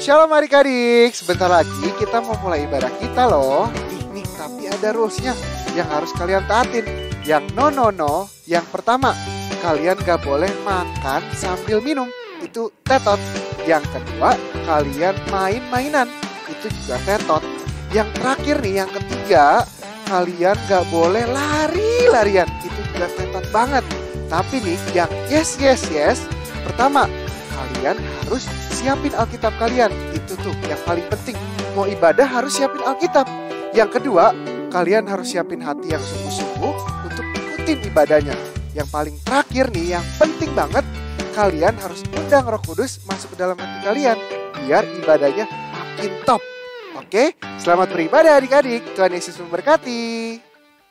Shalom adik-adik, sebentar lagi kita mau mulai ibadah kita loh. Nih, tapi ada rulesnya yang harus kalian taatin. Yang no, yang pertama, kalian gak boleh makan sambil minum, itu tetot. Yang kedua, kalian main-mainan, itu juga tetot. Yang terakhir nih, yang ketiga, kalian gak boleh lari-larian, itu juga tetot banget. Tapi nih, yang yes, pertama, kalian harus siapin Alkitab kalian. Itu tuh yang paling penting. Mau ibadah harus siapin Alkitab. Yang kedua, kalian harus siapin hati yang sungguh-sungguh untuk ikutin ibadahnya. Yang paling terakhir nih, yang penting banget, kalian harus undang Roh Kudus masuk ke dalam hati kalian biar ibadahnya makin top. Oke, selamat beribadah adik-adik. Tuhan Yesus memberkati.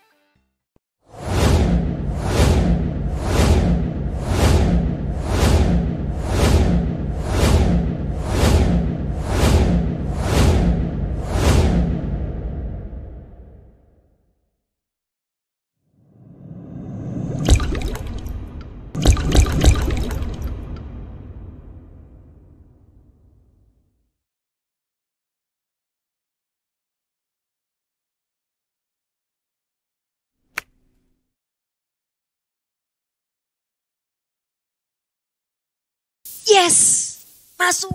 Yes, masuk.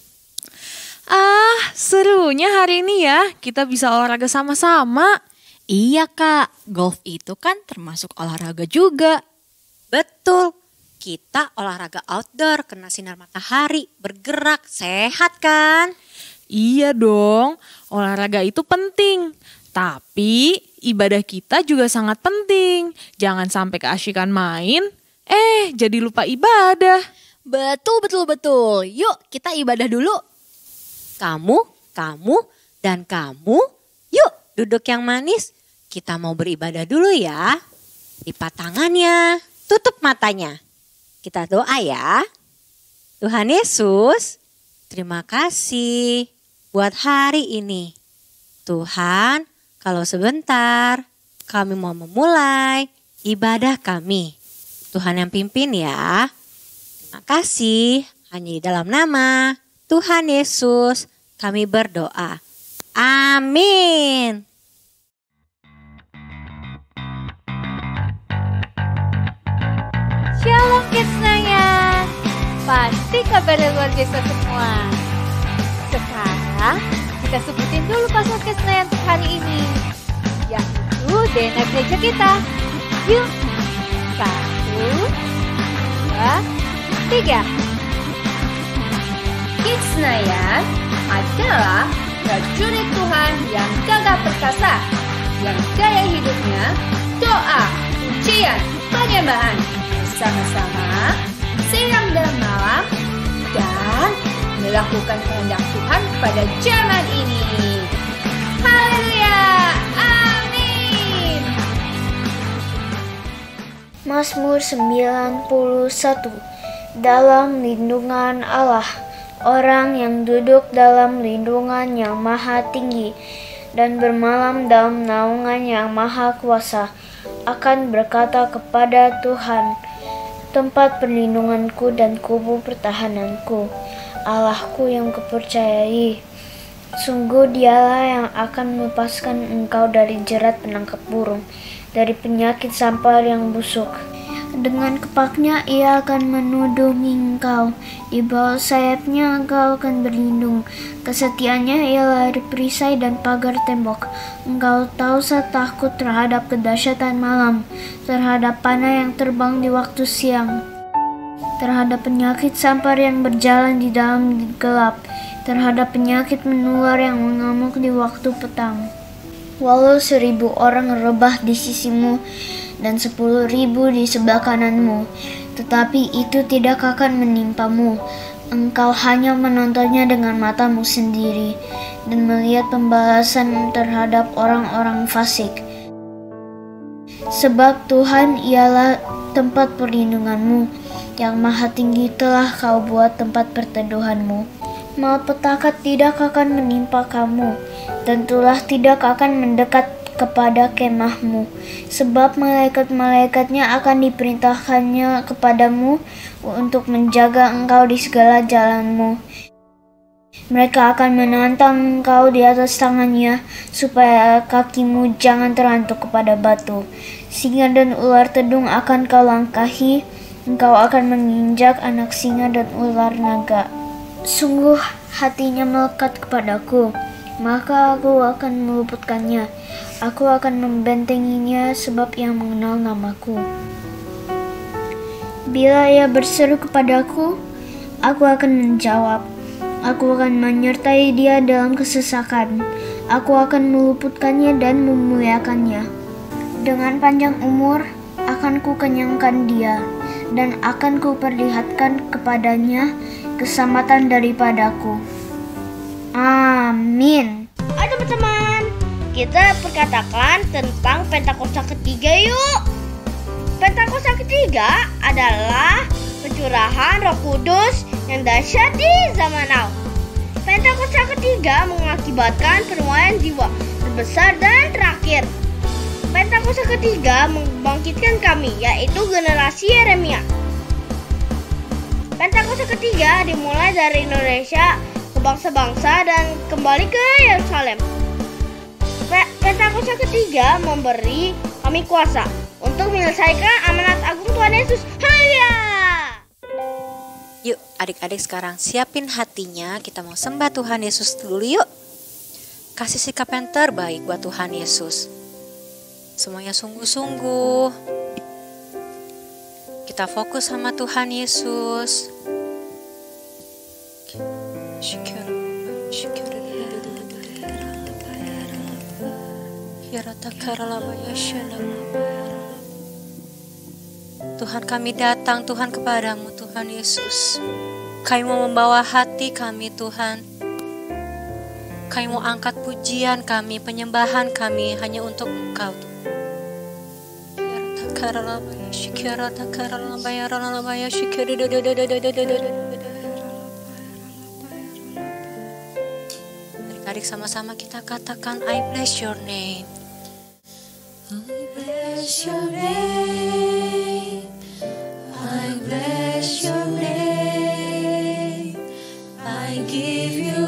Serunya hari ini ya, kita bisa olahraga sama-sama. Iya kak, golf itu kan termasuk olahraga juga. Betul, kita olahraga outdoor, kena sinar matahari, bergerak, sehat kan? Iya dong, olahraga itu penting. Tapi ibadah kita juga sangat penting. Jangan sampai keasyikan main, jadi lupa ibadah. Betul. Yuk kita ibadah dulu. Kamu, dan kamu. Yuk duduk yang manis. Kita mau beribadah dulu ya. Lipat tangannya, tutup matanya. Kita doa ya. Tuhan Yesus, terima kasih buat hari ini. Tuhan, kalau sebentar kami mau memulai ibadah kami. Tuhan yang pimpin ya. Terima kasih, hanya di dalam nama Tuhan Yesus kami berdoa. Amin. Shalom kids sayang, pasti kabarnya luar biasa semua. Sekarang kita sebutin dulu password kids sayang untuk hari ini, yaitu DNA gereja kita. Yuk, 1, 2, 3. Kids Senayan adalah prajurit Tuhan yang gagah perkasa, yang gaya hidupnya doa, pujian, penyembahan, bersama-sama siang dan malam, dan melakukan kehendak Tuhan pada zaman ini. Haleluya, amin. Mazmur 91. Dalam lindungan Allah, orang yang duduk dalam lindungan yang maha tinggi dan bermalam dalam naungan yang maha kuasa akan berkata kepada Tuhan, tempat perlindunganku dan kubu pertahananku, Allahku yang kupercayai. Sungguh dialah yang akan melepaskan engkau dari jerat penangkap burung, dari penyakit sampar yang busuk. Dengan kepaknya ia akan menudungi engkau, di bawah sayapnya engkau akan berlindung. Kesetiaannya ialah perisai dan pagar tembok. Engkau tahu takut terhadap kedahsyatan malam, terhadap panah yang terbang di waktu siang, terhadap penyakit sampar yang berjalan di dalam gelap, terhadap penyakit menular yang mengamuk di waktu petang. Walau 1000 orang rebah di sisimu dan 10.000 di sebelah kananmu, tetapi itu tidak akan menimpamu. Engkau hanya menontonnya dengan matamu sendiri dan melihat pembalasan terhadap orang-orang fasik. Sebab Tuhan ialah tempat perlindunganmu, yang maha tinggi telah kau buat tempat perteduhanmu. Malapetaka tidak akan menimpa kamu, dan tulah tidak akan mendekat kepada kemahmu, sebab malaikat-malaikatnya akan diperintahkannya kepadamu untuk menjaga engkau di segala jalanmu. Mereka akan menantang engkau di atas tangannya, supaya kakimu jangan terhantuk kepada batu. Singa dan ular tedung akan kau langkahi, engkau akan menginjak anak singa dan ular naga. Sungguh hatinya melekat kepadaku, maka aku akan meluputkannya. Aku akan membentenginya sebab ia mengenal namaku. Bila ia berseru kepadaku, aku akan menjawab. Aku akan menyertai dia dalam kesesakan. Aku akan meluputkannya dan memuliakannya. Dengan panjang umur akan ku kenyangkan dia, dan akan ku perlihatkan kepadanya keselamatan daripadaku. Amin. Ayo teman-teman, kita perkatakan tentang Pentakosta ketiga yuk. Pentakosta ketiga adalah pencurahan Roh Kudus yang dahsyat di zaman now. Pentakosta ketiga mengakibatkan penuaian jiwa terbesar dan terakhir. Pentakosta ketiga membangkitkan kami, yaitu generasi Yeremia. Pentakosta ketiga dimulai dari Indonesia ke bangsa-bangsa dan kembali ke Yerusalem. Pentakosta ketiga memberi kami kuasa untuk menyelesaikan amanat agung Tuhan Yesus. Haleluya! Yuk adik-adik sekarang siapin hatinya, kita mau sembah Tuhan Yesus dulu yuk. Kasih sikap yang terbaik buat Tuhan Yesus. Semuanya sungguh-sungguh. Kita fokus sama Tuhan Yesus. Tuhan kami datang Tuhan kepadamu Tuhan Yesus. Kami mau membawa hati kami Tuhan. Kami mau angkat pujian kami, penyembahan kami hanya untuk Engkau Adik-adik sama-sama kita katakan I bless your name. I bless your name. I bless your name. I give you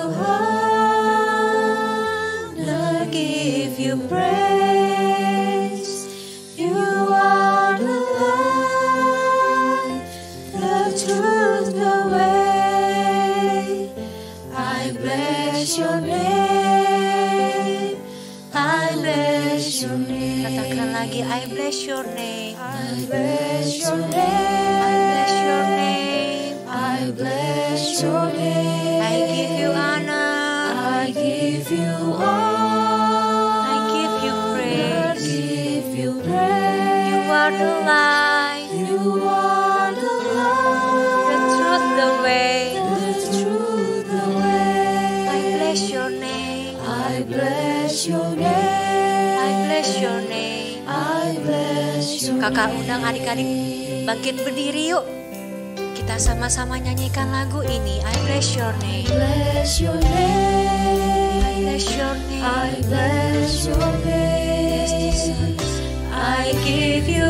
honor, give you praise. You are the light, the truth, the way. I bless your name. I bless your name. Katakan lagi I bless your name. I bless your name. I bless your name. I bless your name. I give you honor. I give you honor. I give you praise. I give you praise. You are the light. You are the light. The truth, the way. The truth, the way. I bless your name. I bless your name. I bless your name. I bless your name. Kakak undang adik-adik bangkit berdiri yuk. Kita sama-sama nyanyikan lagu ini. I bless your name. I bless your name. I bless your name. I bless your name. Yes, Jesus. I give you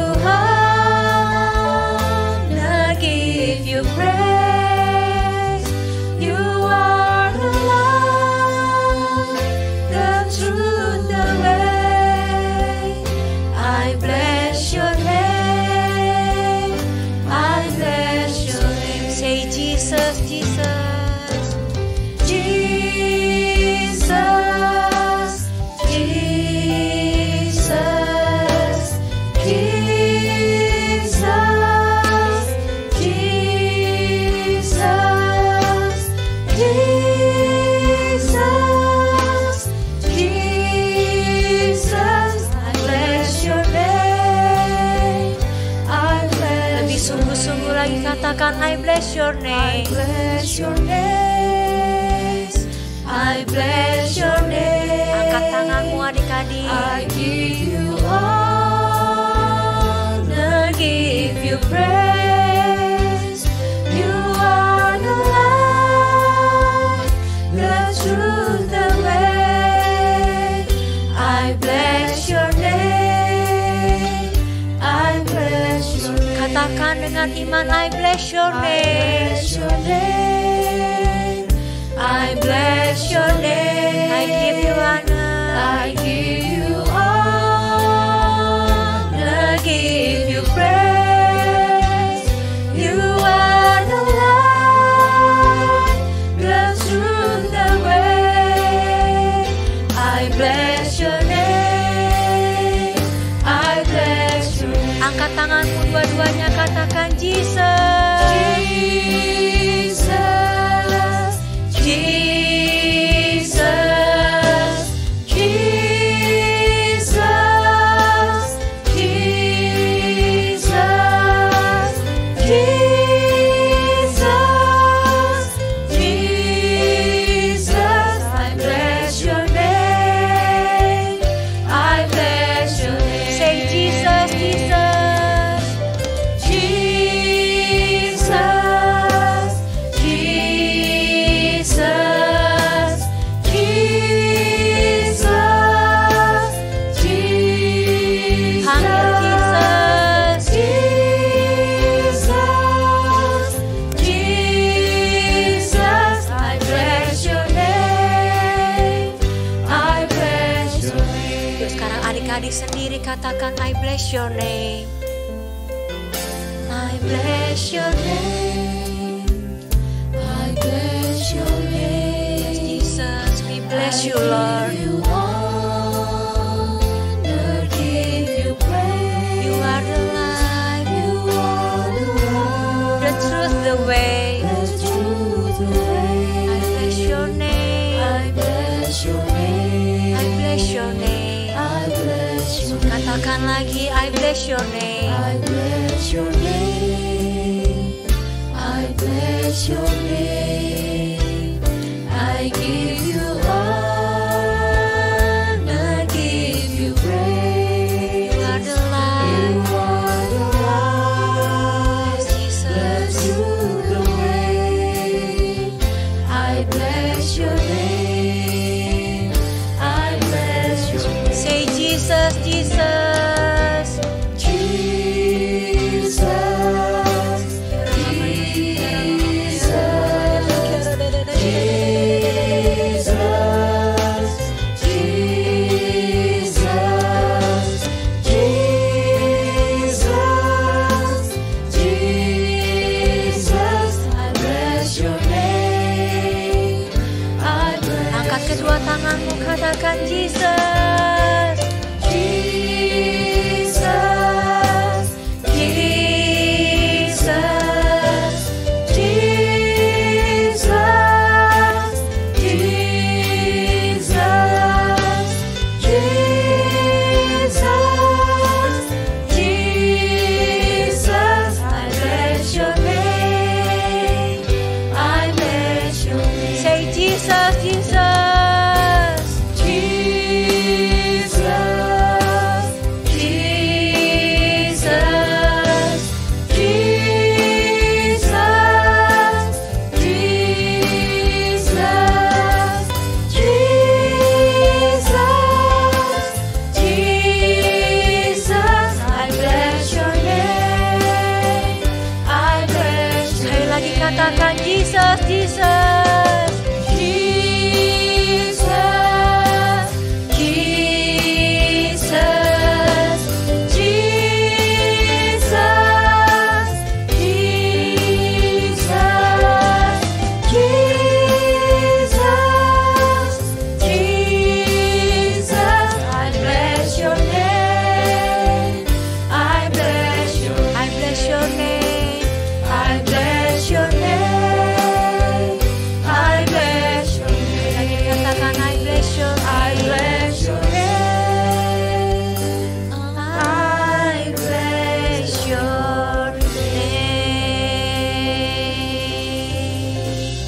honor, give you praise. You are the light, the truth, the way. I bless your name. I bless your name. Say Jesus, Jesus. Jesus, Jesus, Jesus, Jesus, Jesus, Jesus. I bless your name. I bless. Lebih sungguh-sungguh lagi katakan I bless your name. I bless your name. I bless your name. Angkat tanganmu adik-adik. I give you honor, give you praise. You are the light, the truth, the way. I bless your name. I bless your name. Katakan dengan iman I bless your name. I bless your name. I I bless your name. I give you honor. I give you honor, give you praise. You are the light, the truth, the way. I bless your name. I bless your name. Angkat tanganmu dua-duanya, katakan Jesus. Jesus, Jesus, Jesus, Jesus, Jesus, Jesus. I bless your name. I bless your name. Say Jesus, Jesus. Jesus, Jesus, Jesus, Jesus. Panggil Jesus. Jesus, Jesus. I bless your name. I bless your name. Yuk sekarang adik-adik sendiri katakan I bless your name. I bless your name. I bless your name. Jesus, we bless you, Lord. You honor, give you praise. You are the light, You are the the light, truth, the way. the truth, the way. I bless your name. I bless your name. I bless your name. I bless your name. Katakan lagi I bless your name. I bless your name. I bless your name. I give you honor, give you praise. You are the light. You are the light, Yes, the Jesus. truth, the way. I bless your name. I bless your name. Say Jesus, Jesus. Jesus, Angkat kedua tanganmu, katakan Jesus. Jesus, Jesus, Jesus, Jesus, Jesus, Jesus. I bless your name. I bless your name. Say Jesus, Jesus. Sekali lagi katakan Jesus, Jesus. Jesus, Jesus, Jesus, Jesus, Jesus, Jesus. I bless your name. I bless your name. I bless your name. I bless your name. I bless your name. Lagi katakan I bless your I name. bless your name. I bless your name.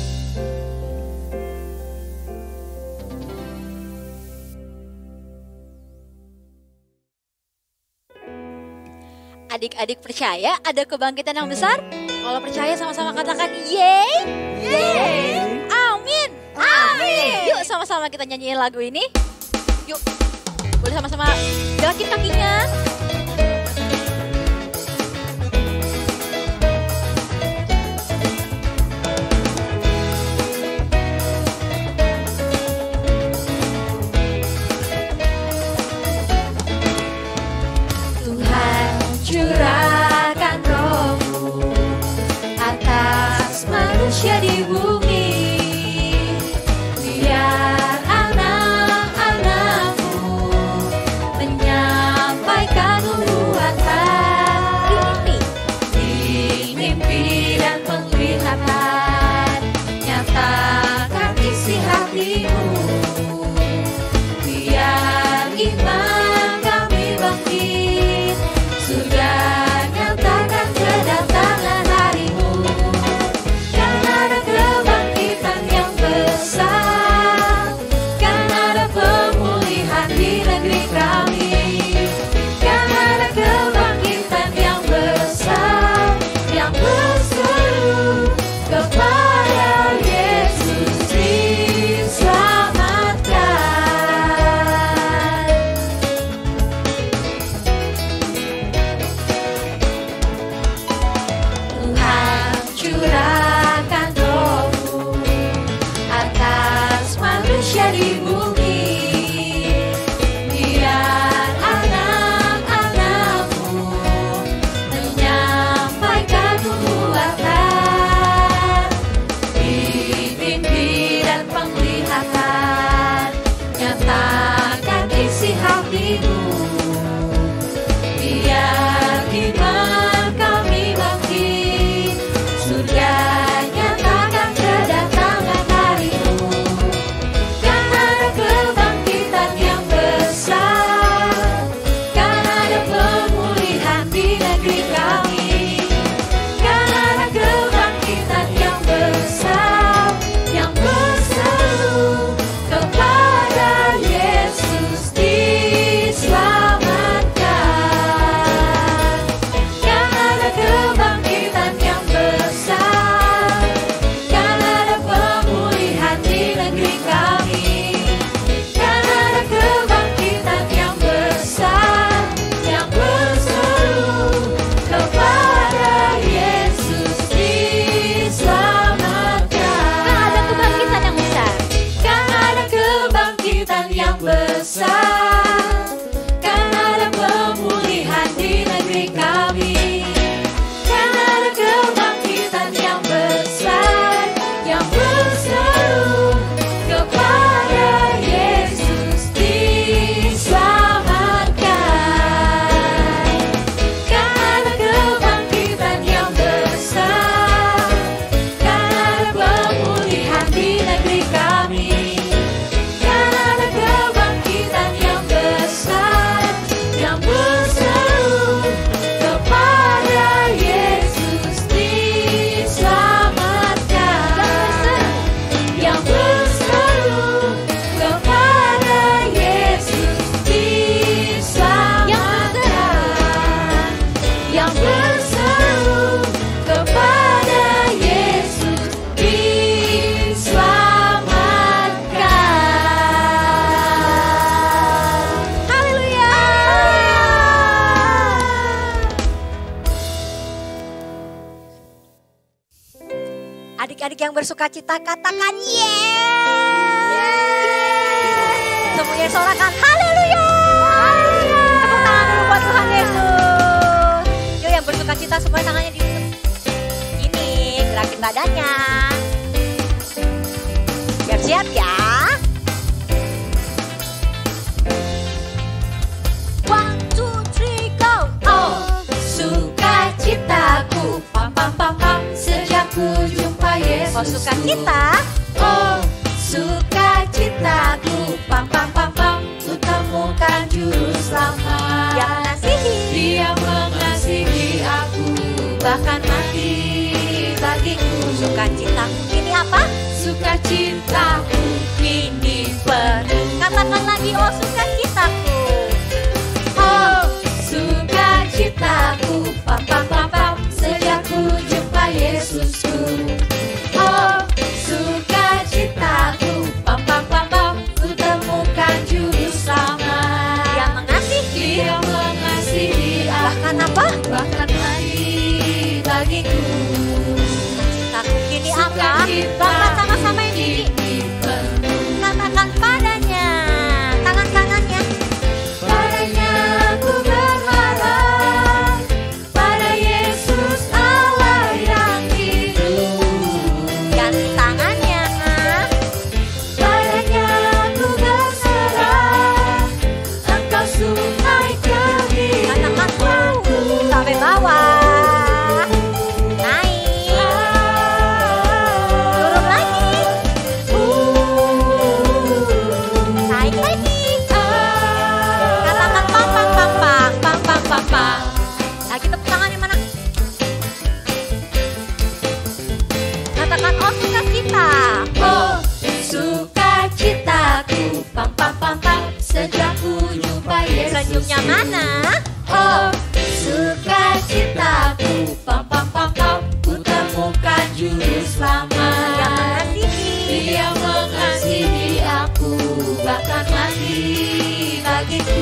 Adik-adik percaya ada kebangkitan yang besar? Kalau percaya sama-sama katakan yeay. Yeay. Amin. Amin. Yuk sama-sama kita nyanyiin lagu ini. Yuk. Boleh sama-sama gerakin kakinya. harimu. Biar iman kami bangkit, surga nyatakan kedatangan harimu. Kan ada kebangkitan yang besar, kan ada pemulihan di negeri kami. Kan ada kebangkitan yang besar, yang berseru kepada Yesus diselamatkan. Tuhan curahkan Roh-Mu atas manusia di bumi. Biar anak-anak-Mu menyampaikan nubuatan, mimpi dan penglihatan, nyatakan isi hatimu. Biar iman kami bangkit, surga nyatakan kedatangan harimu. Kan ada kebangkitan yang besar, kan ada pemulihan di negeri kami. Kan ada kebangkitan yang besar, yang berseru kepada Yesus diselamatkan. Kan ada kebangkitan yang besar, kan ada pemulihan di negeri kami. Kan ada kebangkitan yang besar, yang berseru kepada Yesus diselamatkan. Kan ada kebangkitan yang besar. Kan ada kebangkitan yang besar, kan ada pemulihan di negeri kami. Kan ada kebangkitan yang besar, yang berseru kepada Yesus diselamatkan. Kan ada kebangkitan yang besar, kan ada pemulihan di negeri kami. Kan ada kebangkitan yang besar, yang berseru kepada Yesus diselamatkan. Yang berseru kepada Yesus diselamatkan. Yang berseru kepada Yesus diselamatkan. Haleluya. Adik-adik yang bersuka cita katakan yes. Semuanya sorakan haleluya. Tepuk tangan dulu buat Tuhan Yesus. Yuk yang bersuka cita semua tangannya diusap. Ini gerakin badannya. Siap-siap ya. 1, 2, 3, go. Oh, sukacitaku, pam pam pam pam, sejak ku jumpa Yesus. Oh sukacita. Oh, sukacitaku, pam pam pam pam, ku temukan juru selamat. Yang mengasihi. Dia mengasihi aku, bahkan mati bagiku. Sukacitaku kini apa? Sukacitaku kini penuh. Katakan lagi oh sukacitaku. Oh, sukacitaku, pam pam pam pam, sejak ku jumpa Yesusku. Oh, sukacitaku, pam pam pam pam, ku temukan juru selamat. Dia mengasihi. Dia mengasihi aku, Bahkan apa? bahkan mati bagiku. Sukacitaku kini apa? Bahkan sama-sama yang tinggi. Kini penuh. Katakan padanya. Tangan kanannya. Padanya ku berharap, pada Yesus Allah yang hidup. Yang mana? Oh, sukacitaku, pam pam pam pam, ku temukan juru selamat. Dia mengasihi aku, bahkan mati bagiku.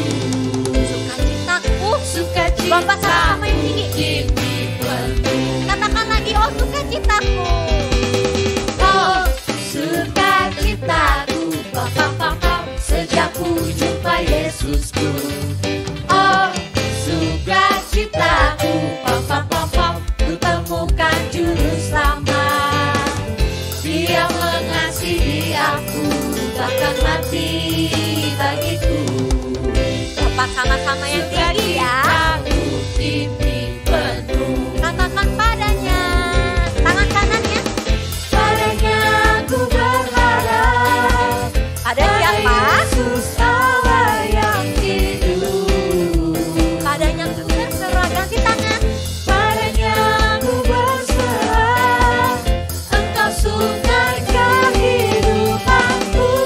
Sukacitaku, Bapak sama yang tinggi. ini penuh. Katakan lagi, oh sukacitaku. Oh, sukacitaku, pam pam pam pam, sejak ku jumpa Yesusku. Oh, sukacitaku, pam pam pam pam, ku temukan juru selamat. Dia mengasihi aku, bahkan mati bagiku. Bapak sama-sama yang tinggi ya. Sukacitaku ini penuh. Katakan padanya. Tangan kanannya. Padanya ku berharap. Ada siapa? Yesus Allah yang hidup. Padanya ku berserah. Ganti tangan. Padanya ku berserah. Engkau sungai kehidupanku.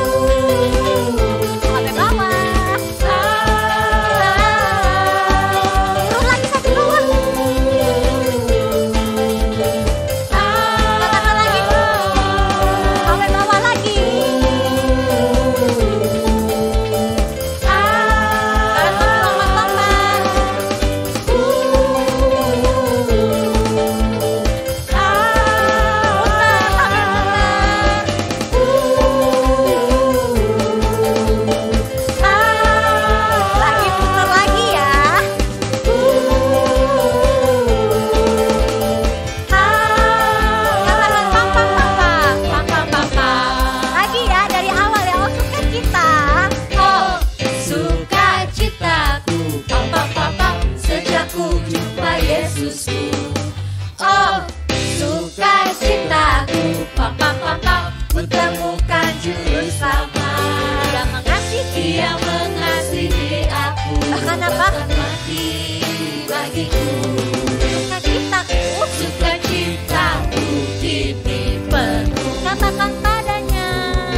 Sampai bawah. Turun lagi sampai bawah. Katakan lagi. Sampai bawah lagi. Sekarang lebih lompat-lompat. Lagi putar lagi ya. Katakan pam pam pam pam. Pam pam pam pam. Lagi ya dari awal ya. Oh sukacita. Oh, sukacitaku, pam pam pam pam, sejak ku jumpa Yesusku. Oh, sukacitaku, pam pam pam pam, ku temukan juru selamat. Dia mengasihi. Dia mengasihi aku, Bahkan apa? bahkan mati bagiku. Sukacitaku. Sukacitaku ini penuh. Katakan padanya.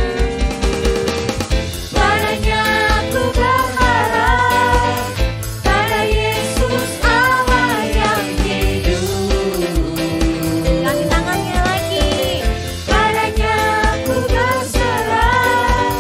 Padanya aku berharap, pada Yesus Allah yang hidup. Ganti tangannya lagi. Padanya aku berserah,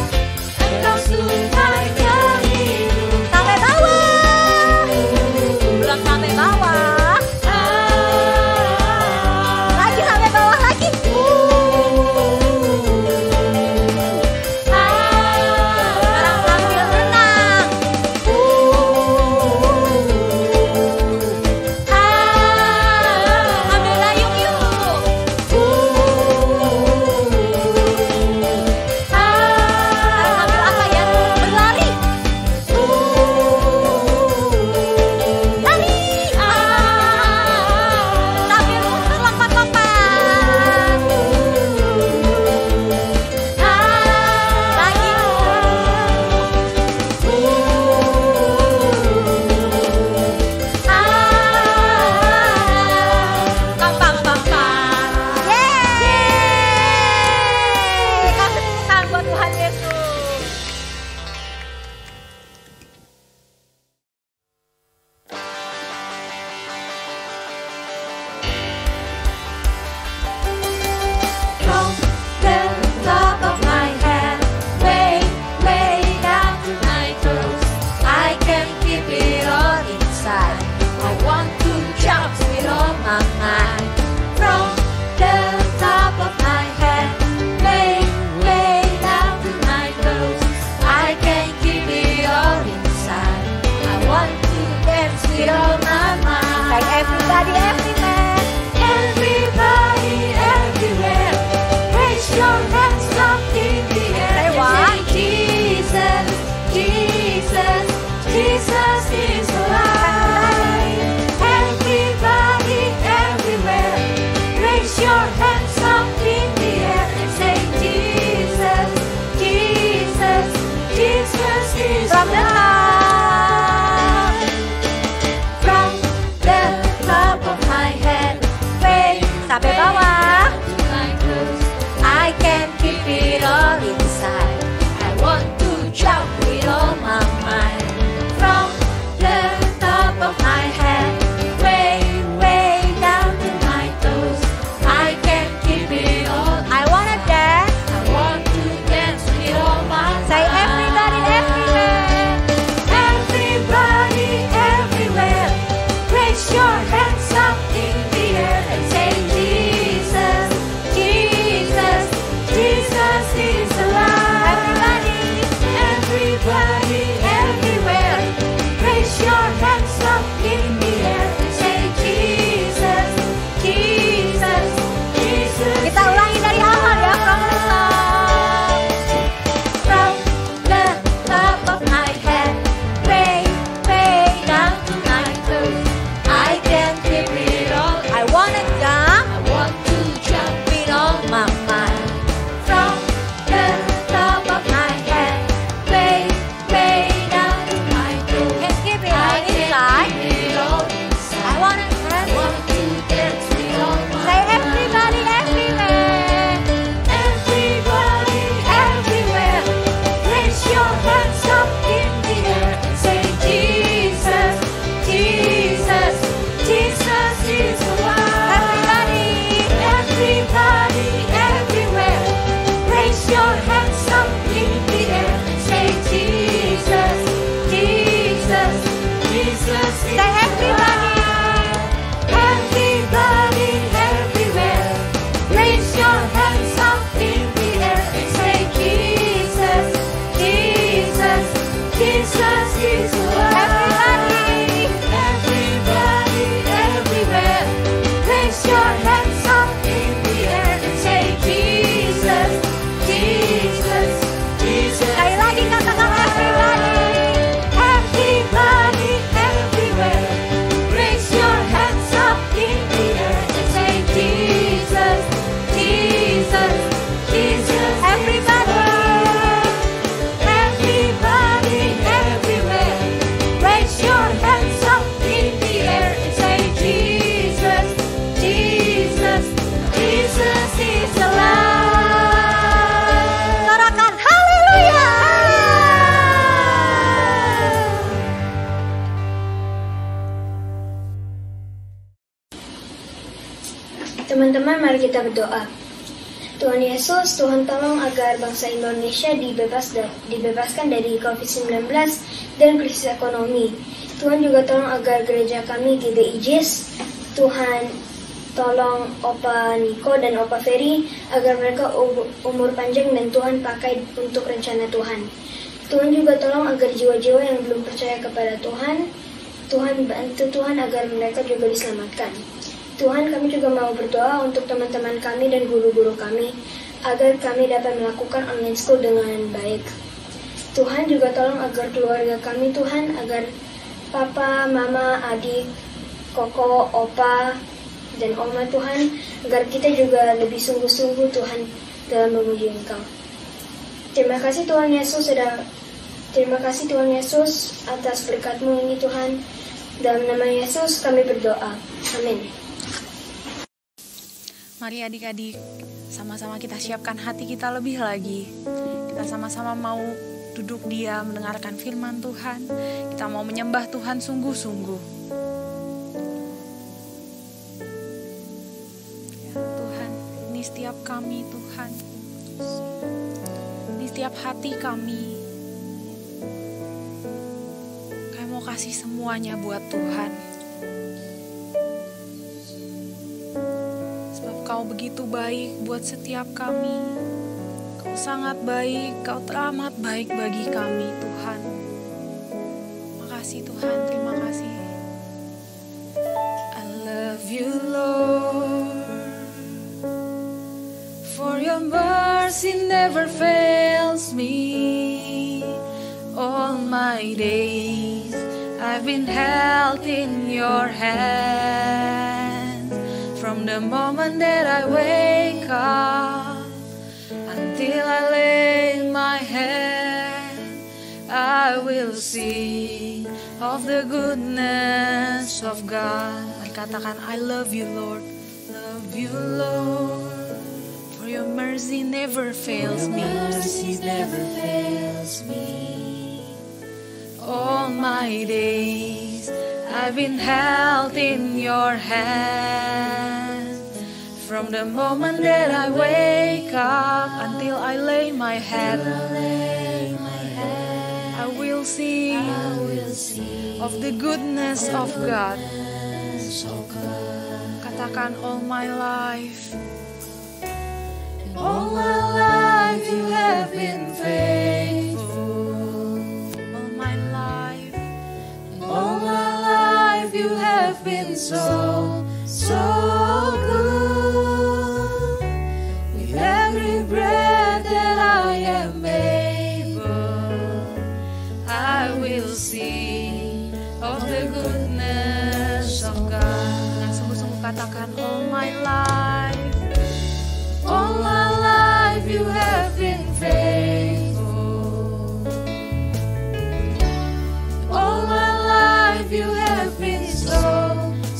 Sekarang mari kita berdoa. Tuhan Yesus, Tuhan tolong agar bangsa Indonesia dibebaskan dari COVID-19 dan krisis ekonomi. Tuhan juga tolong agar gereja kami GBIJIS, Tuhan tolong Opa Niko dan Opa Ferry agar mereka umur panjang dan Tuhan pakai untuk rencana Tuhan. Tuhan juga tolong agar jiwa-jiwa yang belum percaya kepada Tuhan bantu Tuhan agar mereka juga diselamatkan. Tuhan, kami juga mau berdoa untuk teman-teman kami dan guru-guru kami agar kami dapat melakukan online school dengan baik. Tuhan juga tolong agar keluarga kami, Tuhan, agar papa, mama, adik, koko, opa, dan oma Tuhan, agar kita juga lebih sungguh-sungguh Tuhan dalam memuji Engkau. Terima kasih Tuhan Yesus atas berkat-Mu ini Tuhan. Dalam nama Yesus kami berdoa. Amin. Mari adik-adik, sama-sama kita siapkan hati kita lebih lagi. Kita sama-sama mau duduk diam mendengarkan firman Tuhan. Kita mau menyembah Tuhan sungguh-sungguh. Ya Tuhan, ini setiap kami Tuhan. Ini setiap hati kami. Kami mau kasih semuanya buat Tuhan. Kau begitu baik buat setiap kami. Kau sangat baik, Kau teramat baik bagi kami Tuhan. Makasih Tuhan, terima kasih. I love you Lord, for your mercy never fails me. All my days I've been held in your hand. From the moment that I wake up until I lay my head, I will sing of the goodness of God. Mari katakan, I love you Lord, love you Lord, for your mercy never fails me. Mercy never fails me. All my days I've been held in your hand. From the moment that I wake up until I lay my head, I will sing of the goodness of God. Katakan, all my life. All my life you have been faithful. All my life. All my life you have been so good. With every breath that I am able, I will sing of the goodness of God. Yang sungguh-sungguh katakan, all my life. All my life you have been faithful. All my life you have been so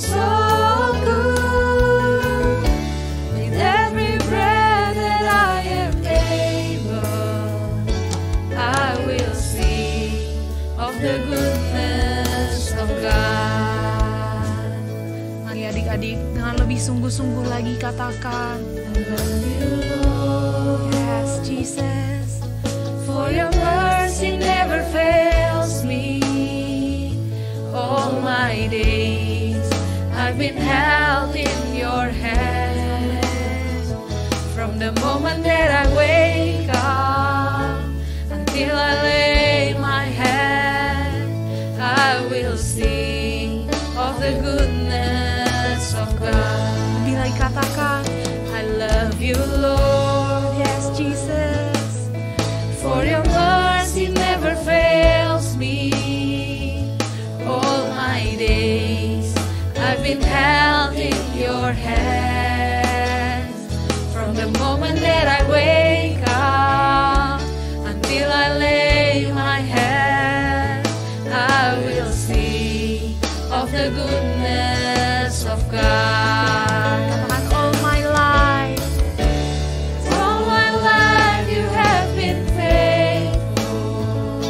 good. With every breath that I am able, I will sing of the goodness of God. Mari adik-adik dengan lebih sungguh-sungguh lagi katakan, I love you Lord. Yes Jesus, for your mercy never fails me. All my days I've been held in your hand. From the moment that I wake up until I lay my head, I will sing of the goodness of God. Bila katakan, I love you Lord. Yes Jesus, for your mercy never fails me. All my days I've been held in your hands. From the moment that I wake up until I lay my head, I will sing of the goodness of God. Katakan, all my life. All my life you have been faithful.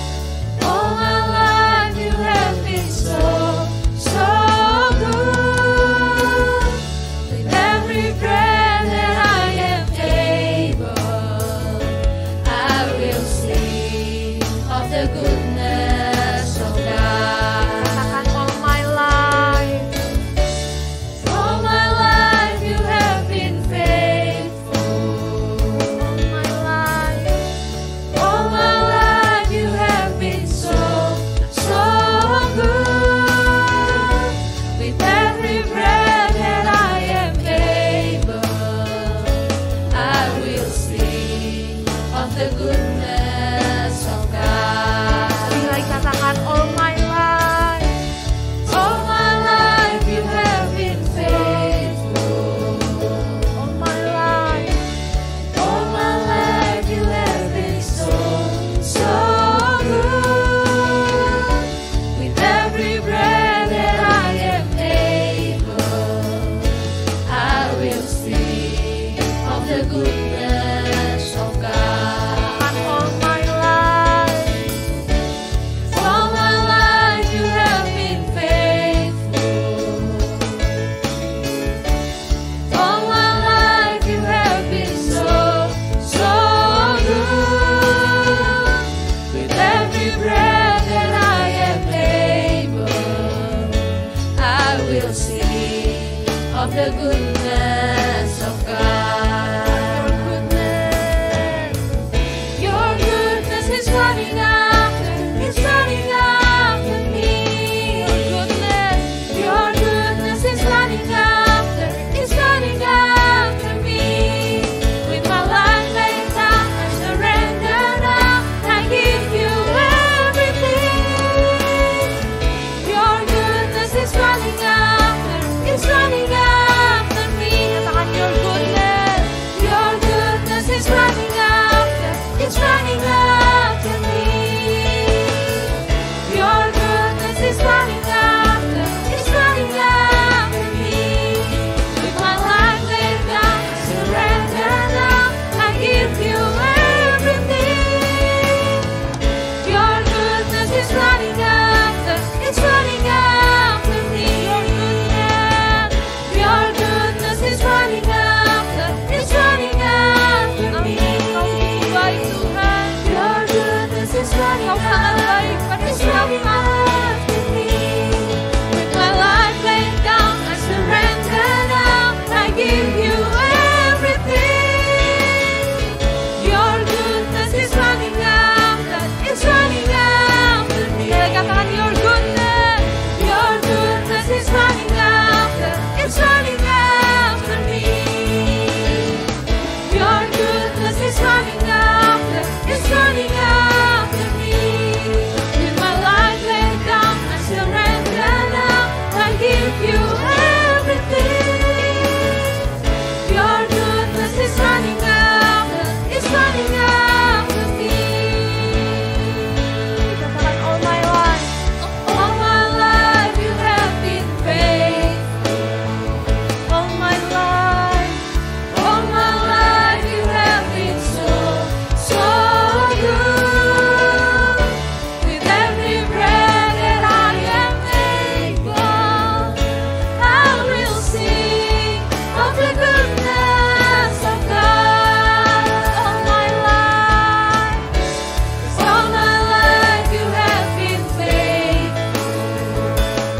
All my life you have been so good. of the goodness of God. Lebih lagi katakan all my life. All my life you have been faithful. All my life. All my life you have been so, so good. With every breath that I am able, I will sing of the goodness of God. All my life. All my life you have been faithful. All my life you have been so, so good. With every breath that I am able, I will sing of the goodness of God. Your goodness is running after, it's running after me. Your goodness is running after, it's running after me. With my life laid down, I surrender now, I give you everything. Your goodness is running after, it's running after me. Katakan your goodness is running after, it's running after me. Your goodness is running after, it's running after me. With my life laid down, I surrender now, I give you everything. Your goodness is running after, it's running after me. Your goodness is running after, it's running after me. Your goodness is running after, it's running after me. With my life laid down, I surrender now, I give you everything. Your goodness is running after, it's running after me. Katakan your goodness is running after, it's running after me. Your goodness is running after, it's running after me. With my life laid down, I surrender now, I give you everything. Your goodness is running after, it's running after me. Katakan all my life. All my life you have been faithful. All my life. All my life you have been so, so good. With every breath that I am able, I will sing of the goodness of God. All my life, all my life you have been faithful.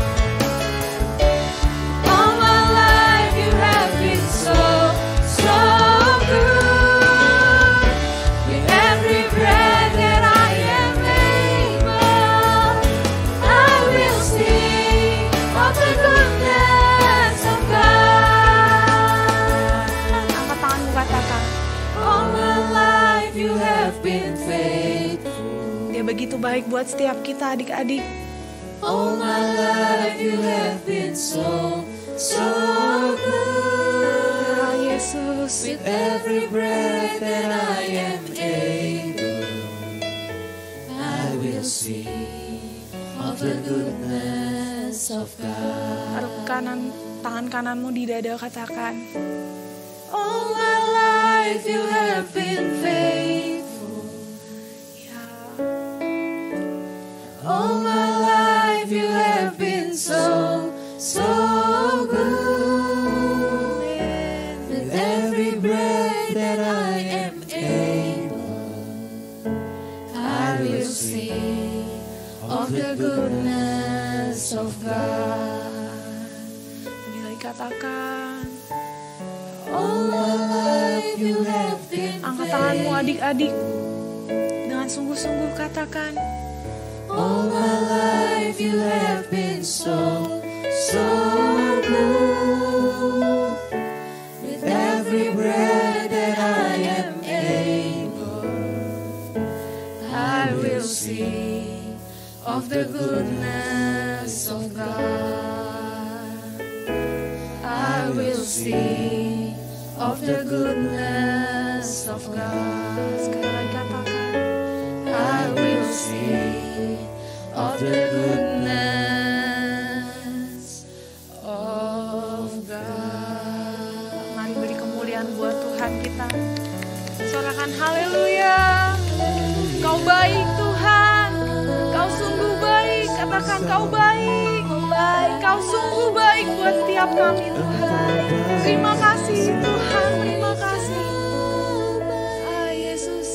All my life you have been so, so good. With every breath that I am able, I will sing of the goodness of God. Angkat tanganmu katakan. All my life you have been faithful. Dia begitu baik buat setiap kita adik-adik. All my life you have been so, so good. Ya Yesus. With every breath that I am able, I will sing of the goodness of God. Taruh tangan kananmu di dada, katakan. All my life you have been faithful. Ya, All my life you have been so, so good. With every breath that I am able, I will sing of the goodness of God. lebih lagi katakan. All my life you have been Angkat tanganmu adik-adik. Dengan sungguh-sungguh katakan. All my life you have been so, so good. With every breath that I am able, of the goodness of God. I will sing of the goodness of God. Sekali lagi katakan. I will sing of the goodness of God. Mari beri kemuliaan buat Tuhan kita. Sorakan haleluya. Kau baik Tuhan. Kau sungguh baik. Katakan kau baik. Kau sungguh baik buat setiap kami Tuhan. Terima kasih Tuhan. Terima kasih. Ah, Yesus.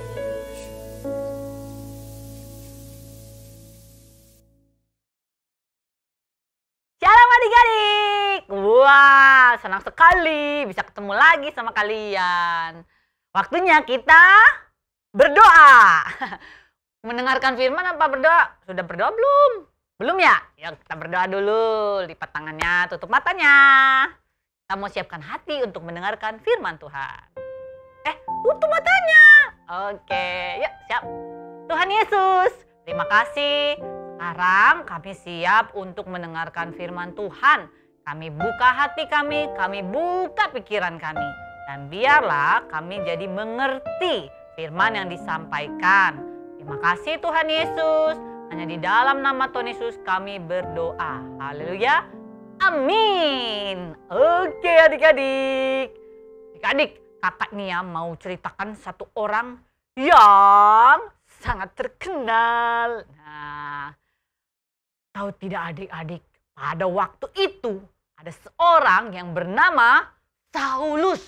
Shalom adik-adik. Wah, senang sekali bisa ketemu lagi sama kalian. Waktunya kita berdoa. Mendengarkan firman apa berdoa? Sudah berdoa belum? Belum ya? Ya kita berdoa dulu. Lipat tangannya, tutup matanya. Kita mau siapkan hati untuk mendengarkan firman Tuhan. Tutup matanya. Oke, yuk siap. Tuhan Yesus, terima kasih. Sekarang kami siap untuk mendengarkan firman Tuhan. Kami buka hati kami buka pikiran kami. Dan biarlah kami jadi mengerti firman yang disampaikan. Terima kasih Tuhan Yesus. Hanya di dalam nama Tuhan Yesus kami berdoa. Haleluya. Amin. Oke adik-adik. Adik-adik, kakak Nia mau ceritakan satu orang yang sangat terkenal. Nah, tahu tidak adik-adik, pada waktu itu ada seorang yang bernama Saulus.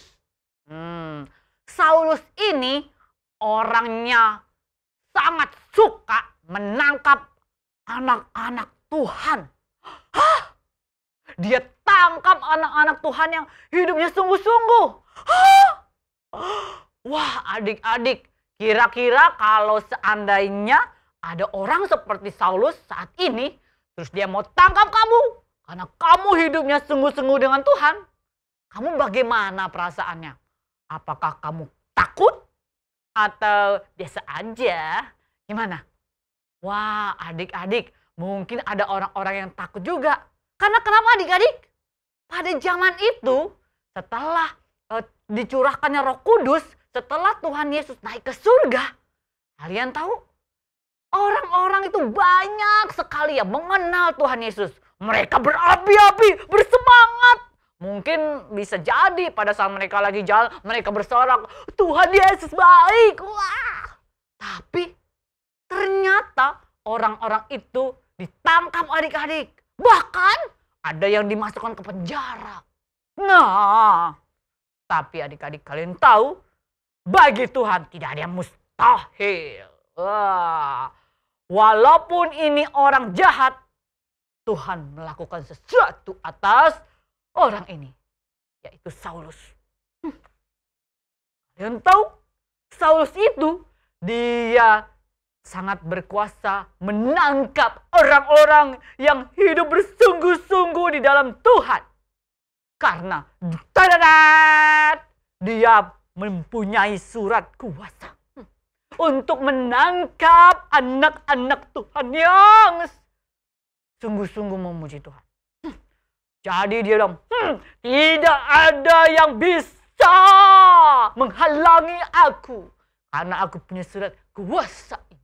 Saulus ini orangnya sangat suka menangkap anak-anak Tuhan. Hah? Dia tangkap anak-anak Tuhan yang hidupnya sungguh-sungguh. Hah? Wah adik-adik, kira-kira kalau seandainya ada orang seperti Saulus saat ini, terus dia mau tangkap kamu, karena kamu hidupnya sungguh-sungguh dengan Tuhan, kamu bagaimana perasaannya? Apakah kamu takut? Atau biasa aja? Gimana? Wah adik-adik, mungkin ada orang-orang yang takut juga. Karena kenapa adik-adik? Pada zaman itu, setelah dicurahkannya Roh Kudus, setelah Tuhan Yesus naik ke surga, kalian tahu? Orang-orang itu banyak sekali yang mengenal Tuhan Yesus. Mereka berapi-api, bersemangat. Mungkin bisa jadi pada saat mereka lagi jalan, mereka bersorak, Tuhan Yesus baik. Wah. Tapi ternyata orang-orang itu ditangkap adik-adik. Bahkan ada yang dimasukkan ke penjara. Nah, tapi adik-adik kalian tahu, bagi Tuhan tidak ada yang mustahil. Wah. Walaupun ini orang jahat, Tuhan melakukan sesuatu atas orang ini, yaitu Saulus. Kalian tahu, Saulus itu dia sangat berkuasa menangkap orang-orang yang hidup bersungguh-sungguh di dalam Tuhan. Karena dia mempunyai surat kuasa untuk menangkap anak-anak Tuhan yang sungguh-sungguh memuji Tuhan. Jadi dia bilang, tidak ada yang bisa menghalangi aku karena aku punya surat kuasa ini.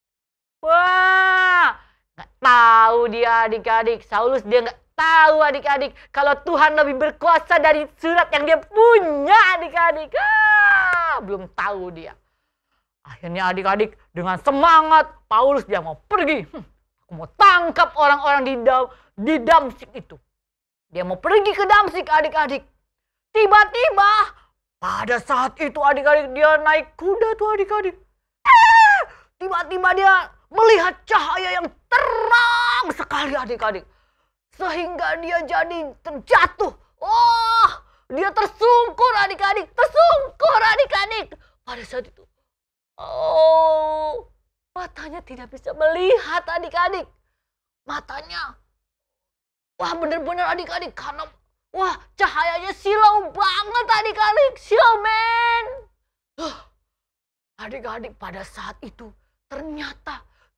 Wah, nggak tahu dia adik-adik. Saulus dia nggak tahu adik-adik kalau Tuhan lebih berkuasa dari surat yang dia punya adik-adik. Belum tahu dia. Akhirnya adik-adik dengan semangat Paulus dia mau pergi. Aku mau tangkap orang-orang di Damsyik itu. Dia mau pergi ke Damsyik adik-adik. Tiba-tiba pada saat itu adik-adik dia naik kuda tuh adik-adik. Tiba-tiba dia melihat cahaya yang terang sekali adik-adik. Sehingga dia jadi terjatuh. Oh, dia tersungkur adik-adik. Tersungkur adik-adik. Pada saat itu, oh, matanya tidak bisa melihat adik-adik. Matanya, wah bener-bener adik-adik. Karena, wah cahayanya silau banget adik-adik. Silau men. Adik-adik pada saat itu ternyata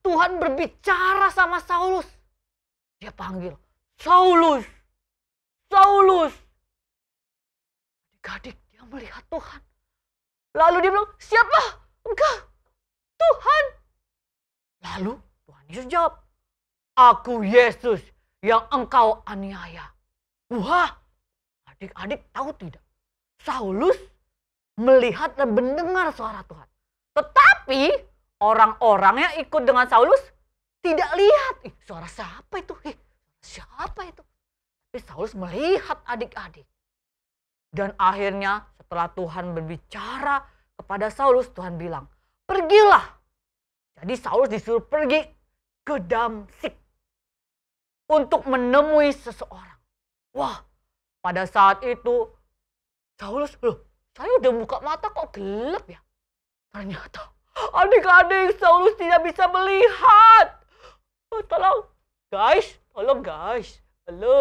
Tuhan berbicara sama Saulus. Dia panggil, Saulus, Saulus. Adik-adik, dia melihat Tuhan. Lalu dia bilang, siapa engkau? Tuhan. Lalu Tuhan Yesus jawab, aku Yesus yang engkau aniaya. Wah, adik-adik tahu tidak? Saulus melihat dan mendengar suara Tuhan. Tetapi orang-orang yang ikut dengan Saulus tidak lihat. Suara siapa itu? Siapa itu? Tapi Saulus melihat adik-adik. Dan akhirnya setelah Tuhan berbicara kepada Saulus, Tuhan bilang, pergilah. Jadi Saulus disuruh pergi ke Damsyik untuk menemui seseorang. Wah, pada saat itu Saulus, loh, saya udah buka mata kok gelap ya? Ternyata adik-adik, Saulus tidak bisa melihat. Oh, tolong guys, halo.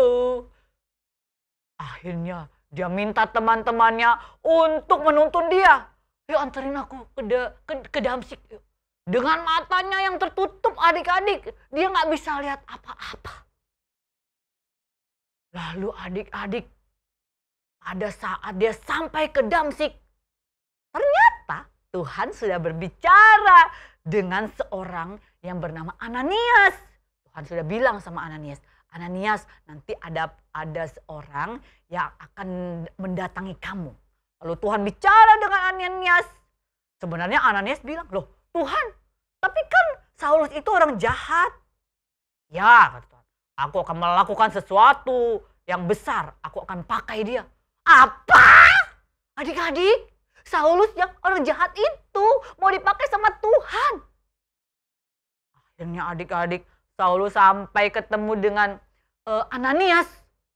Akhirnya dia minta teman-temannya untuk menuntun dia. Yuk anterin aku ke Damsyik. Yuk. Dengan matanya yang tertutup adik-adik, dia nggak bisa lihat apa-apa. Lalu adik-adik, pada saat dia sampai ke Damsyik, ternyata Tuhan sudah berbicara dengan seorang yang bernama Ananias. Tuhan sudah bilang sama Ananias, Ananias, nanti ada seorang yang akan mendatangi kamu. Lalu Tuhan bicara dengan Ananias. Sebenarnya Ananias bilang, loh Tuhan, tapi kan Saulus itu orang jahat. Ya, kata Tuhan, aku akan melakukan sesuatu yang besar. Aku akan pakai dia. Apa? Adik-adik, Saulus yang orang jahat itu mau dipakai sama Tuhan. Akhirnya adik-adik, Saulus sampai ketemu dengan Ananias.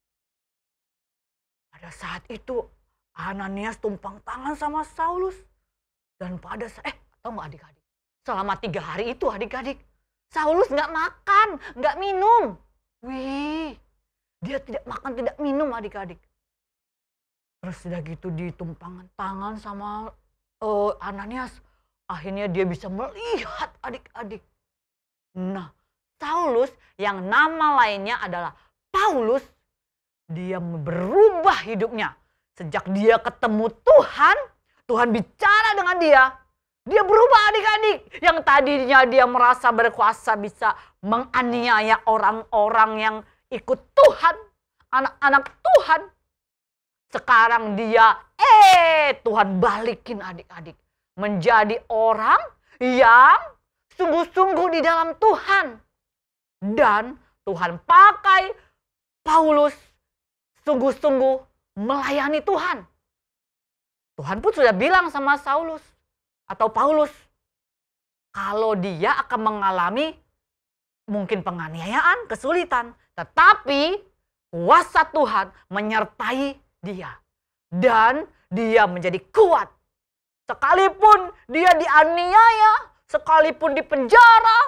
Pada saat itu Ananias tumpang tangan sama Saulus. Dan pada saat, tahu nggak adik-adik? Selama 3 hari itu adik-adik, Saulus nggak makan, nggak minum. Wih, dia tidak makan, tidak minum adik-adik. Terus sudah gitu ditumpang tangan sama Ananias. Akhirnya dia bisa melihat adik-adik. Nah, Saulus yang nama lainnya adalah Paulus, dia berubah hidupnya. Sejak dia ketemu Tuhan, Tuhan bicara dengan dia. Dia berubah adik-adik. Yang tadinya dia merasa berkuasa bisa menganiaya orang-orang yang ikut Tuhan. Anak-anak Tuhan. Sekarang dia, Tuhan balikin adik-adik. Menjadi orang yang sungguh-sungguh di dalam Tuhan. Dan Tuhan pakai Paulus sungguh-sungguh melayani Tuhan. Tuhan pun sudah bilang sama Saulus atau Paulus, kalau dia akan mengalami mungkin penganiayaan, kesulitan, tetapi kuasa Tuhan menyertai dia. Dan dia menjadi kuat. Sekalipun dia dianiaya, sekalipun di penjara,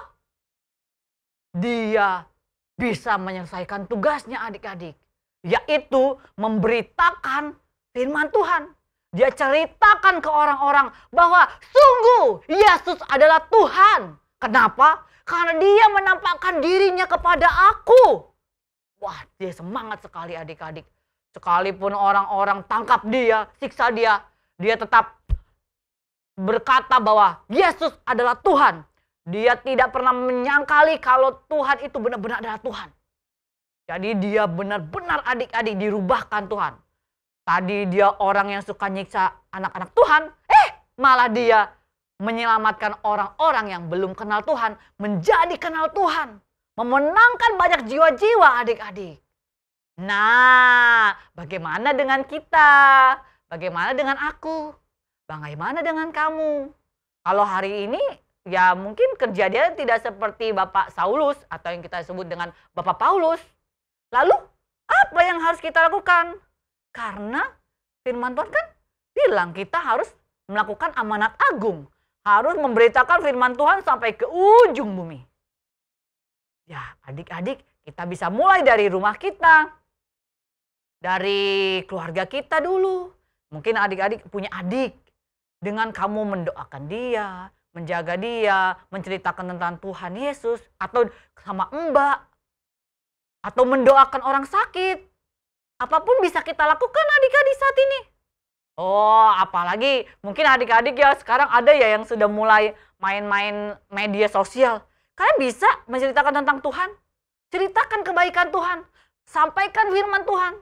dia bisa menyelesaikan tugasnya adik-adik. Yaitu memberitakan firman Tuhan. Dia ceritakan ke orang-orang bahwa sungguh Yesus adalah Tuhan. Kenapa? Karena dia menampakkan dirinya kepada aku. Wah, dia semangat sekali adik-adik. Sekalipun orang-orang tangkap dia, siksa dia, dia tetap berkata bahwa Yesus adalah Tuhan. Dia tidak pernah menyangkali kalau Tuhan itu benar-benar adalah Tuhan. Jadi dia benar-benar adik-adik dirubahkan Tuhan. Tadi dia orang yang suka nyiksa anak-anak Tuhan, malah dia menyelamatkan orang-orang yang belum kenal Tuhan menjadi kenal Tuhan. Memenangkan banyak jiwa-jiwa adik-adik. Nah, bagaimana dengan kita? Bagaimana dengan aku? Bagaimana dengan kamu? Kalau hari ini ya mungkin kerja dia tidak seperti Bapak Saulus atau yang kita sebut dengan Bapak Paulus. Lalu apa yang harus kita lakukan? Karena firman Tuhan kan bilang kita harus melakukan amanat agung. Harus memberitakan firman Tuhan sampai ke ujung bumi. Ya adik-adik, kita bisa mulai dari rumah kita. Dari keluarga kita dulu. Mungkin adik-adik punya adik. Dengan kamu mendoakan dia, menjaga dia, menceritakan tentang Tuhan Yesus, atau sama Mbak, atau mendoakan orang sakit. Apapun bisa kita lakukan adik-adik saat ini. Oh, apalagi mungkin adik-adik ya sekarang ada ya yang sudah mulai main-main media sosial. Kalian bisa menceritakan tentang Tuhan, ceritakan kebaikan Tuhan, sampaikan firman Tuhan.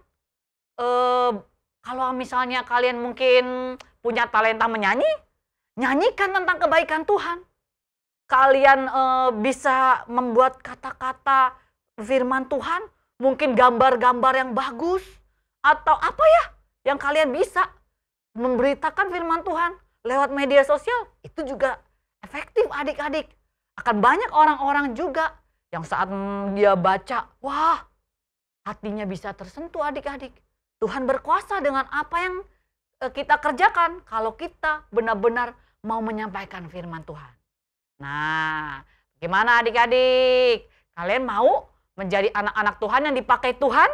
Kalau misalnya kalian mungkin punya talenta menyanyi, nyanyikan tentang kebaikan Tuhan. Kalian bisa membuat kata-kata firman Tuhan, mungkin gambar-gambar yang bagus, atau apa ya yang kalian bisa memberitakan firman Tuhan lewat media sosial. Itu juga efektif adik-adik. Akan banyak orang-orang juga yang saat dia baca, wah, hatinya bisa tersentuh adik-adik. Tuhan berkuasa dengan apa yang kita kerjakan kalau kita benar-benar mau menyampaikan firman Tuhan. Nah, gimana adik-adik? Kalian mau menjadi anak-anak Tuhan yang dipakai Tuhan?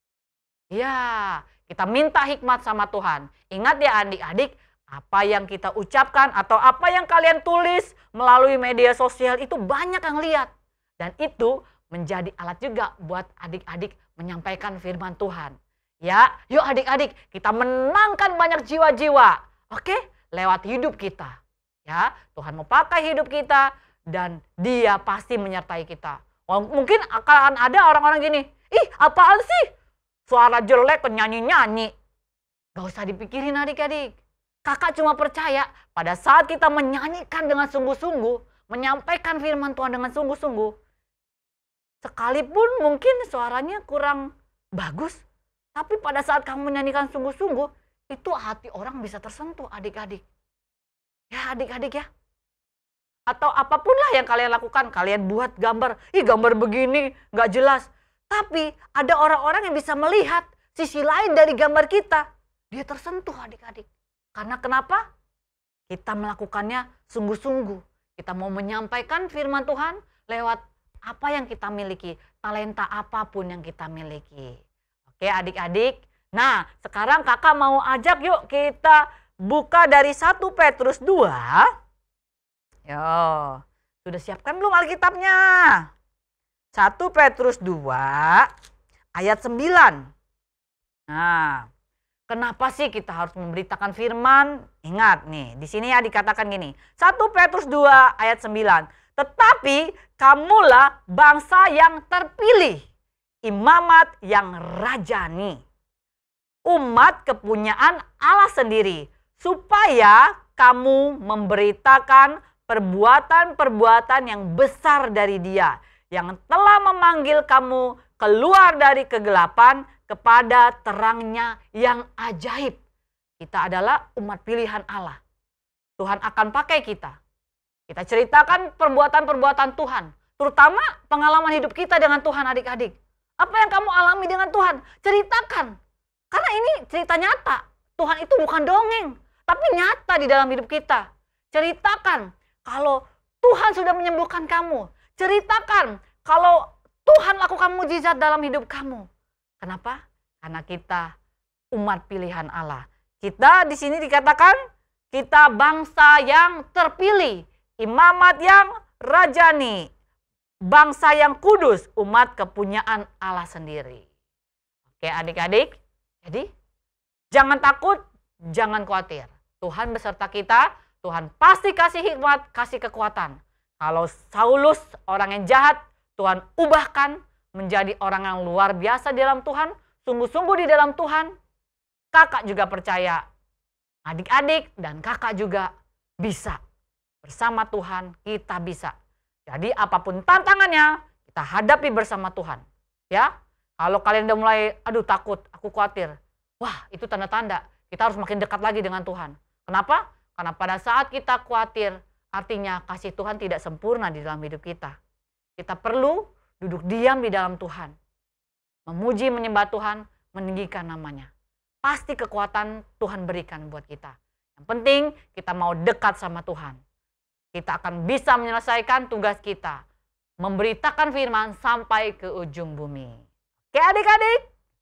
Ya, kita minta hikmat sama Tuhan. Ingat ya adik-adik, apa yang kita ucapkan atau apa yang kalian tulis melalui media sosial itu banyak yang lihat. Dan itu menjadi alat juga buat adik-adik menyampaikan firman Tuhan. Ya, yuk adik-adik, kita menangkan banyak jiwa-jiwa. Oke, lewat hidup kita. Ya, Tuhan mau pakai hidup kita dan Dia pasti menyertai kita. Mungkin akan ada orang-orang gini, ih apaan sih? Suara jelek nyanyi-nyanyi. Gak usah dipikirin adik-adik. Kakak cuma percaya pada saat kita menyanyikan dengan sungguh-sungguh, menyampaikan firman Tuhan dengan sungguh-sungguh, sekalipun mungkin suaranya kurang bagus, tapi pada saat kamu menyanyikan sungguh-sungguh, itu hati orang bisa tersentuh adik-adik. Ya adik-adik ya. Atau apapun lah yang kalian lakukan, kalian buat gambar, ih gambar begini gak jelas. Tapi ada orang-orang yang bisa melihat sisi lain dari gambar kita. Dia tersentuh adik-adik. Karena kenapa? Kita melakukannya sungguh-sungguh. Kita mau menyampaikan firman Tuhan lewat apa yang kita miliki. Talenta apapun yang kita miliki. Oke adik-adik. Nah sekarang kakak mau ajak yuk kita buka dari 1 Petrus 2. Yo, sudah siapkan belum Alkitabnya? 1 Petrus 2 ayat 9. Nah, kenapa sih kita harus memberitakan firman? Ingat nih, di sini ya dikatakan gini. 1 Petrus 2 ayat 9. Tetapi kamulah bangsa yang terpilih, imamat yang rajani, umat kepunyaan Allah sendiri, supaya kamu memberitakan perbuatan-perbuatan yang besar dari Dia, yang telah memanggil kamu keluar dari kegelapan kepada terangnya yang ajaib. Kita adalah umat pilihan Allah. Tuhan akan pakai kita. Kita ceritakan perbuatan-perbuatan Tuhan, terutama pengalaman hidup kita dengan Tuhan adik-adik. Apa yang kamu alami dengan Tuhan, ceritakan. Karena ini cerita nyata. Tuhan itu bukan dongeng, tapi nyata di dalam hidup kita. Ceritakan kalau Tuhan sudah menyembuhkan kamu. Ceritakan kalau Tuhan lakukan mujizat dalam hidup kamu. Kenapa? Karena kita umat pilihan Allah. Kita di sini dikatakan kita bangsa yang terpilih, imamat yang rajani, bangsa yang kudus, umat kepunyaan Allah sendiri. Oke adik-adik, jadi jangan takut, jangan khawatir. Tuhan beserta kita, Tuhan pasti kasih hikmat, kasih kekuatan. Kalau Saulus orang yang jahat, Tuhan ubahkan menjadi orang yang luar biasa di dalam Tuhan, sungguh-sungguh di dalam Tuhan. Kakak juga percaya, adik-adik dan kakak juga bisa. Bersama Tuhan kita bisa. Jadi apapun tantangannya, kita hadapi bersama Tuhan. Ya, kalau kalian udah mulai, aduh takut, aku khawatir. Wah, itu tanda-tanda kita harus makin dekat lagi dengan Tuhan. Kenapa? Karena pada saat kita khawatir, artinya kasih Tuhan tidak sempurna di dalam hidup kita. Kita perlu duduk diam di dalam Tuhan. Memuji, menyembah Tuhan, meninggikan namanya. Pasti kekuatan Tuhan berikan buat kita. Yang penting kita mau dekat sama Tuhan. Kita akan bisa menyelesaikan tugas kita. Memberitakan firman sampai ke ujung bumi. Oke adik-adik?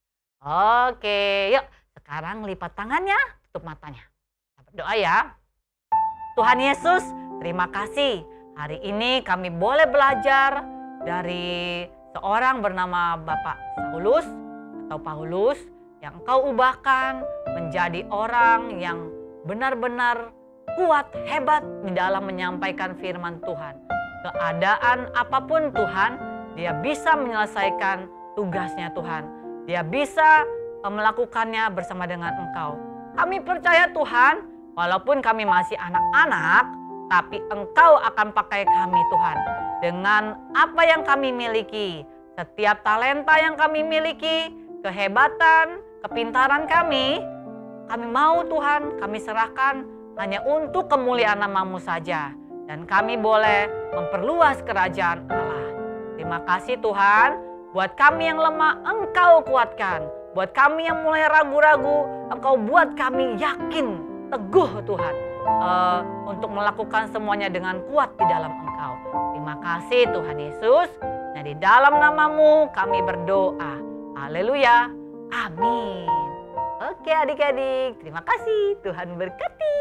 Oke, yuk sekarang lipat tangannya, tutup matanya. Kita berdoa ya. Tuhan Yesus, Terima kasih. Hari ini kami boleh belajar dari seorang bernama Bapak Saulus atau Paulus yang Engkau ubahkan menjadi orang yang benar-benar kuat, hebat di dalam menyampaikan firman Tuhan. Keadaan apapun Tuhan, dia bisa menyelesaikan tugasnya Tuhan. Dia bisa melakukannya bersama dengan Engkau. Kami percaya Tuhan, walaupun kami masih anak-anak, tapi Engkau akan pakai kami Tuhan. Dengan apa yang kami miliki, setiap talenta yang kami miliki, kehebatan, kepintaran kami mau Tuhan, kami serahkan hanya untuk kemuliaan nama-Mu saja. Dan kami boleh memperluas kerajaan Allah. Terima kasih Tuhan, buat kami yang lemah Engkau kuatkan. Buat kami yang mulai ragu-ragu, Engkau buat kami yakin, teguh Tuhan. Untuk melakukan semuanya dengan kuat di dalam Engkau. Terima kasih Tuhan Yesus. Nah, di dalam nama-Mu kami berdoa. Haleluya. Amin. Oke adik-adik, terima kasih. Tuhan berkati.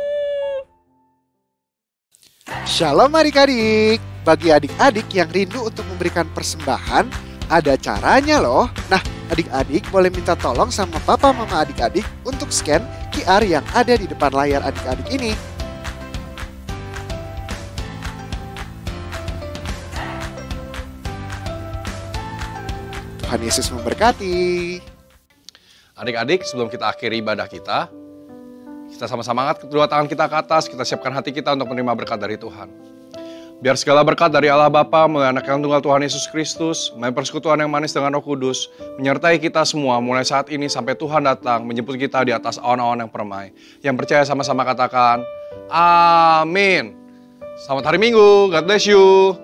Shalom adik-adik. Bagi adik-adik yang rindu untuk memberikan persembahan, ada caranya loh. Nah, adik-adik boleh minta tolong sama papa mama adik-adik untuk scan QR yang ada di depan layar adik-adik ini. Tuhan Yesus memberkati. Adik-adik, sebelum kita akhiri ibadah kita sama-sama angkat kedua tangan kita ke atas, kita siapkan hati kita untuk menerima berkat dari Tuhan. Biar segala berkat dari Allah Bapa, melalui anak yang tunggal Tuhan Yesus Kristus, melalui persekutuan yang manis dengan Roh Kudus, menyertai kita semua mulai saat ini sampai Tuhan datang menjemput kita di atas awan-awan yang permai. Yang percaya sama-sama katakan, Amin. Selamat hari Minggu, God bless you.